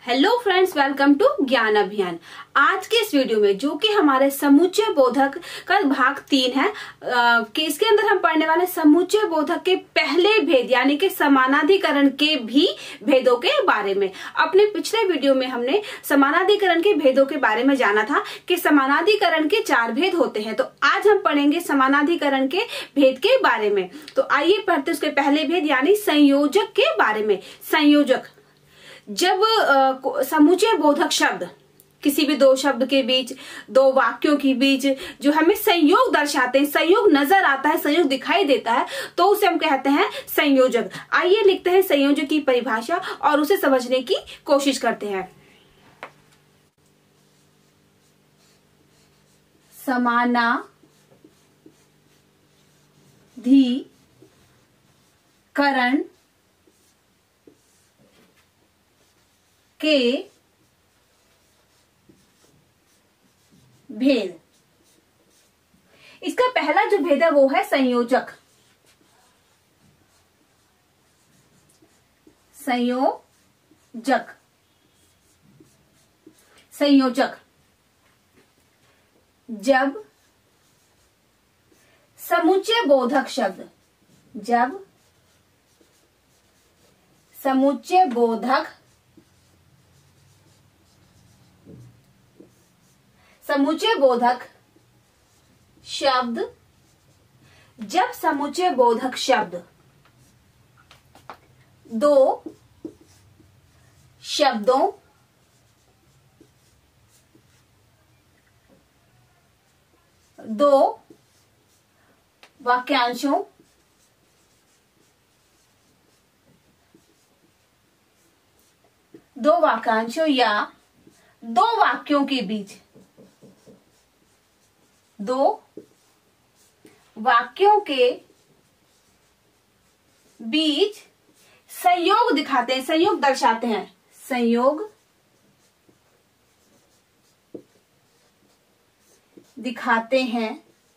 Hello friends, welcome to ज्ञान अभियान। आज के इस वीडियो में जो कि हमारे समुच्चय बोधक का भाग 3 है कि इसके अंदर हम पढ़ने वाले समुच्चय बोधक के पहले भेद यानी कि समानाधिकरण के भी भेदों के बारे में। अपने पिछले वीडियो में हमने समानाधिकरण के भेदों के बारे में जाना था कि समानाधिकरण के 4 भेद होते हैं। तो आज हम पढ़ेंगे समानाधिकरण के भेद के बारे में। तो आइए पढ़ते उसके पहले भेद यानी संयोजक के बारे में। संयोजक, जब समुच्चय बोधक शब्द किसी भी दो शब्द के बीच, दो वाक्यों के बीच जो हमें संयोग दर्शाते हैं, संयोग नजर आता है, संयोग दिखाई देता है, तो उसे हम कहते हैं संयोजक। आइए लिखते हैं संयोजक की परिभाषा और उसे समझने की कोशिश करते हैं। समानाधिकरण के भेद। इसका पहला जो भेद है वो है संयोजक। संयोजक संयोजक जब समुच्चय बोधक शब्द, जब समुच्चय बोधक शब्द, जब समुच्चय बोधक शब्द दो शब्दों दो वाक्यांशों या दो वाक्यों के बीच, दो वाक्यों के बीच संयोग दिखाते हैं, संयोग दर्शाते हैं, संयोग दिखाते हैं,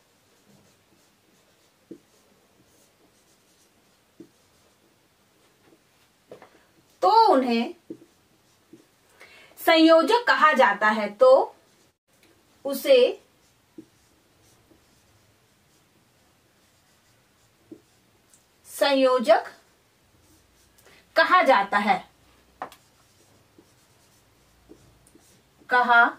तो उन्हें संयोजक कहा जाता है। तो उसे संयोजक कहा जाता है, कहा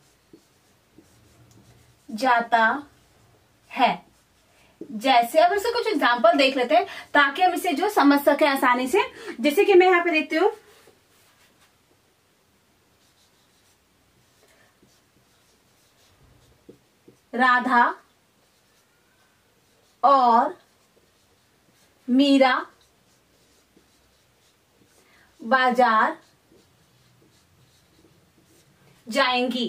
जाता है। जैसे अब इसे कुछ एग्जांपल देख लेते हैं ताकि हम इसे जो समझ सकें आसानी से। जैसे कि मैं यहां पे देखती हूं, राधा और मीरा बाजार जाएंगी।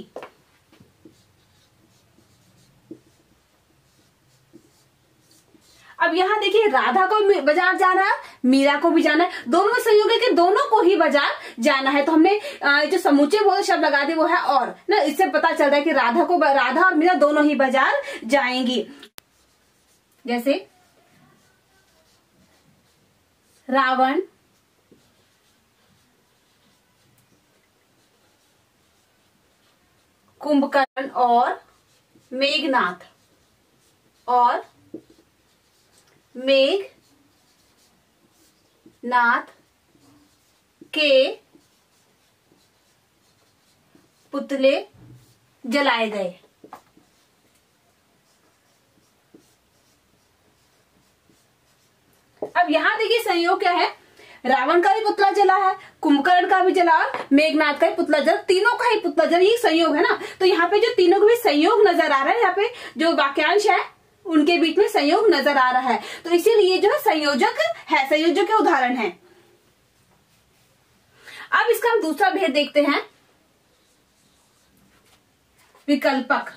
अब यहां देखिए, राधा को बाजार जाना है, मीरा को भी जाना है, दोनों में संयोग है कि दोनों को ही बाजार जाना है। तो हमने जो समुच्चय बोधक शब्द लगा दिए वो है और ना, इससे पता चल रहा है कि राधा और मीरा दोनों ही बाजार जाएंगी। जैसे रावण कुंभकर्ण और मेघनाथ के पुतले जलाए गए। अब यहां देखिए संयोग क्या है, रावण का भी पुतला जला है, कुंभकर्ण का भी जला और मेघनाथ का भी पुतला जला, तीनों का ही पुतला जला। ये संयोग है ना। तो यहाँ पे जो तीनों को भी संयोग नजर आ रहा है, यहाँ पे जो वाक्यांश है उनके बीच में संयोग नजर आ रहा है, तो इसीलिए जो है संयोजक है, संयोजक के उदाहरण है। अब इसका हम दूसरा भेद देखते हैं, विकल्पक।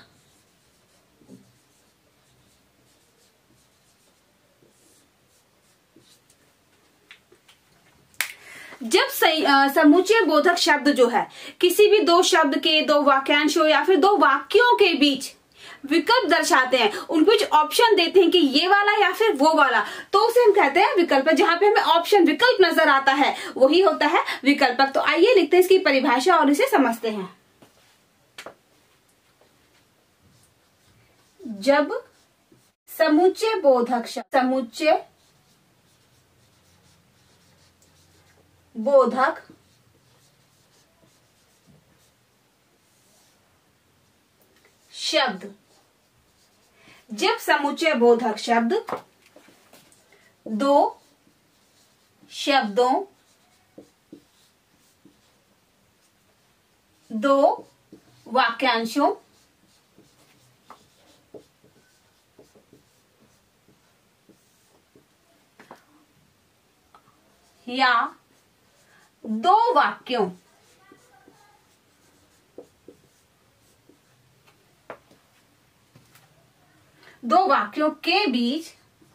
जब समुच्चय बोधक शब्द जो है किसी भी दो शब्द के, दो वाक्यांशों या फिर दो वाक्यों के बीच विकल्प दर्शाते हैं, उनको कुछ ऑप्शन देते हैं कि ये वाला या फिर वो वाला, तो उसे हम कहते हैं विकल्प। जहां पे हमें ऑप्शन विकल्प नजर आता है वही होता है विकल्पक। तो आइए लिखते हैं इसकी परिभाषा और इसे समझते हैं। जब समुच्चय बोधक शब्द, समुच्चय बोधक शब्द, जब समुच्चय बोधक शब्द दो शब्दों, दो वाक्यांशों या दो वाक्यों के बीच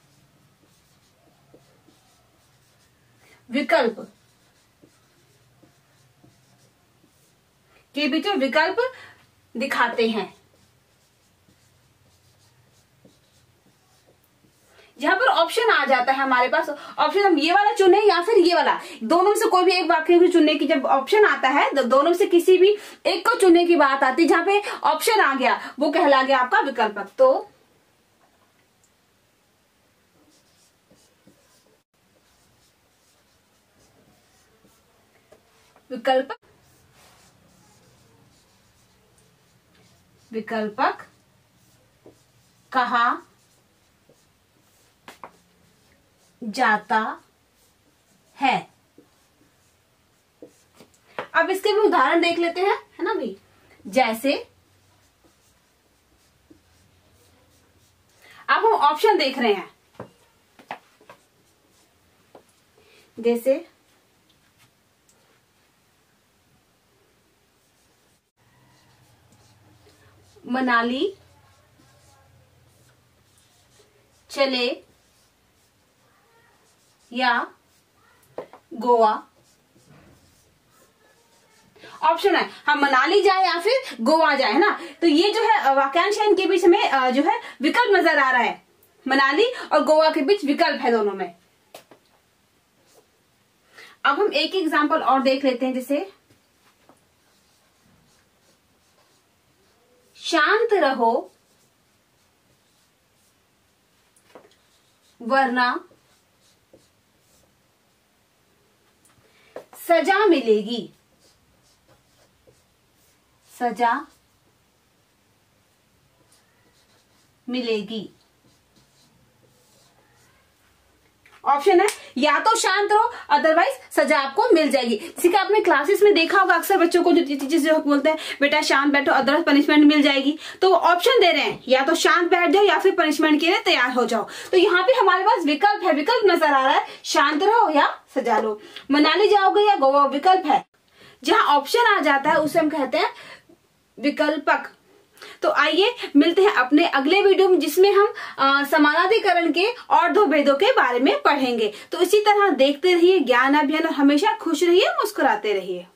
विकल्प दिखाते हैं। जहां पर ऑप्शन आ जाता है हमारे पास, ऑप्शन हम ये वाला चुने या फिर ये वाला, दोनों में से कोई भी एक वाक्य को चुनने की जब ऑप्शन आता है तो दोनों में से किसी भी एक को चुनने की बात आती है। जहां पे ऑप्शन आ गया वो कहला गया आपका विकल्पक। तो विकल्पक कहा जाता है। अब इसके भी उदाहरण देख लेते हैं, है ना भाई। जैसे अब हम ऑप्शन देख रहे हैं, जैसे मनाली चले या गोवा। ऑप्शन है हम मनाली जाए या फिर गोवा जाए, है ना। तो ये जो है वाक्यांश है, इनके बीच में जो है विकल्प नजर आ रहा है। मनाली और गोवा के बीच विकल्प है दोनों में। अब हम एक एग्जांपल और देख लेते हैं, जैसे शांत रहो वरना सजा मिलेगी। सजा मिलेगी। ऑप्शन है या तो शांत रहो, अदरवाइज सजा आपको मिल जाएगी। जैसे कि आपने क्लासेस में देखा होगा, अक्सर बच्चों को जो टीचर्स जो बोलते हैं बेटा शांत बैठो अदरवाइज पनिशमेंट मिल जाएगी। तो ऑप्शन दे रहे हैं या तो शांत बैठ जाओ या फिर पनिशमेंट के लिए तैयार हो जाओ। तो यहाँ पे हमारे पास विकल्प है, विकल्प नजर आ रहा है, शांत रहो या सजा लो। मनाली जाओगे या गोवा विकल्प है। जहां ऑप्शन आ जाता है उसे हम कहते हैं विकल्पक। तो आइए मिलते हैं अपने अगले वीडियो में, जिसमें हम समानाधिकरण के और दो भेदों के बारे में पढ़ेंगे। तो इसी तरह देखते रहिए ज्ञान अभियान और हमेशा खुश रहिए, मुस्कुराते रहिए।